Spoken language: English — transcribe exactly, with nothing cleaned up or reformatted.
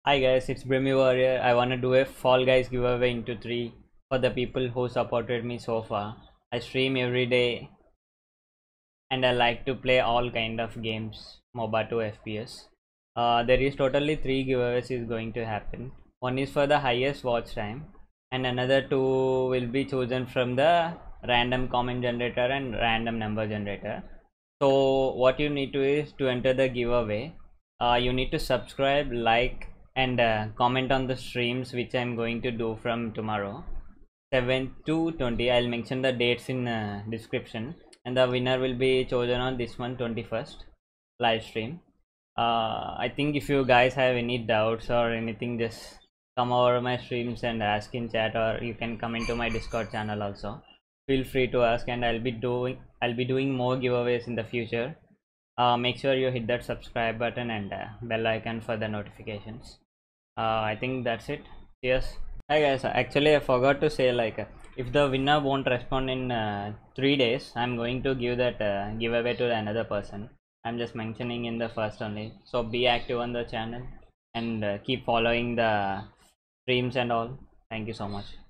Hi guys, it's Brimy Warrior. I wanna do a Fall Guys giveaway into three for the people who supported me so far. I stream every day and I like to play all kind of games, MOBA to F P S. Uh, there is totally three giveaways is going to happen. One is for the highest watch time, and another two will be chosen from the random comment generator and random number generator. So what you need to is to enter the giveaway. Uh, you need to subscribe, like, and uh, comment on the streams which I'm going to do from tomorrow seven to twenty. I'll mention the dates in uh, description, and the winner will be chosen on this month twenty-first live stream. uh, I think if you guys have any doubts or anything, just come over my streams and ask in chat, or you can come into my Discord channel also. Feel free to ask, and I'll be doing I'll be doing more giveaways in the future. Uh, make sure you hit that subscribe button and uh, bell icon for the notifications. uh, I think that's it. Cheers. Hi guys, actually I forgot to say, like, uh, if the winner won't respond in uh, three days, I'm going to give that uh, giveaway to another person. I'm just mentioning in the first only. So be active on the channel and uh, keep following the streams and all. Thank you so much.